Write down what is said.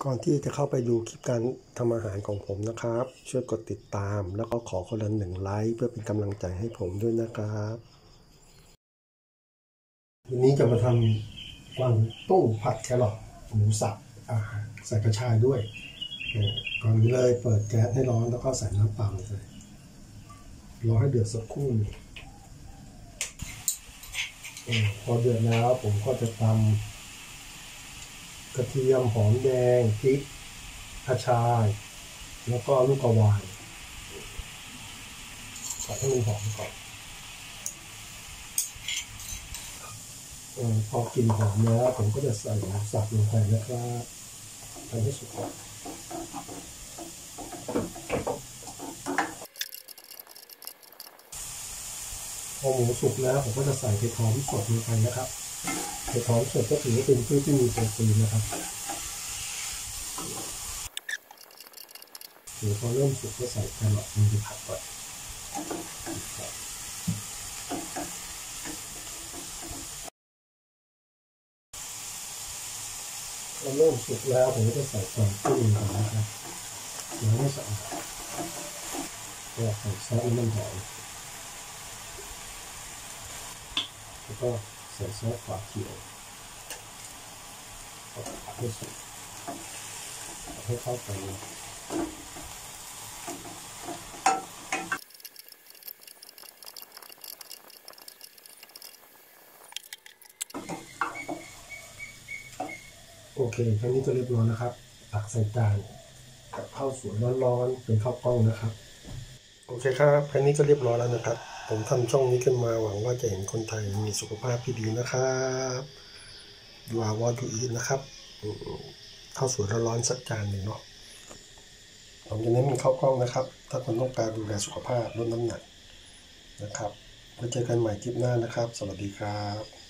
ก่อนที่จะเข้าไปดูคลิปการทำอาหารของผมนะครับช่วยกดติดตามแล้วก็ขอคนละ1 ไลค์เพื่อเป็นกำลังใจให้ผมด้วยนะครับวันนี้จะมาทำกวางตุ้งผัดแครอทหมูสับใส่กระชายด้วยก่อนนี้เลยเปิดแก๊สให้ร้อนแล้วก็ใส่น้ำเปล่าเลยรอให้เดือดสักครู่พอเดือดแล้วผมก็จะตำกระเทียมหอมแดงพริกกระชายแล้วก็ลูกกระวานผัดให้มันหอมก่อนพอกลิ่นหอมแล้วผมก็จะใส่หมูสับลงไปนะครับทำให้สุกก่อนพอหมูสุกแล้วผมก็จะใส่เห็ดหอมสดลงไปนะครับเห็ดหอมสดก็ถือว่าเป็นพืชที่มีโปรตีนนะครับเดี๋ยวพอเริ่มสุกก็ใส่แครอทลงไปผัดก่อนพอเริ่มสุกแล้วผมก็จะใส่กวางตุ้งลงไปนะครับล้างให้สะอาดก็ใส่ซอสน้ำมันหอยแล้วก็ใส่ซอสฝาเขียวผัดให้สุกให้เข้ากันโอเคแค่นี้ก็เรียบร้อยนะครับตักใส่จานกับข้าวสวยร้อนๆเป็นข้าวกล้องนะครับโอเคครับแค่นี้ก็เรียบร้อยแล้วนะครับผมทำช่องนี้ขึ้นมาหวังว่าจะเห็นคนไทยมีสุขภาพที่ดีนะครับดูอาวอดูอีนะครับข้าวสวยร้อนๆสักจานหนึ่งเนาะผมจะเน้นเป็นข้าวกล้องนะครับถ้าคนต้องการดูแลสุขภาพลดน้ำหนักนะครับไว้เจอกันใหม่คลิปหน้านะครับสวัสดีครับ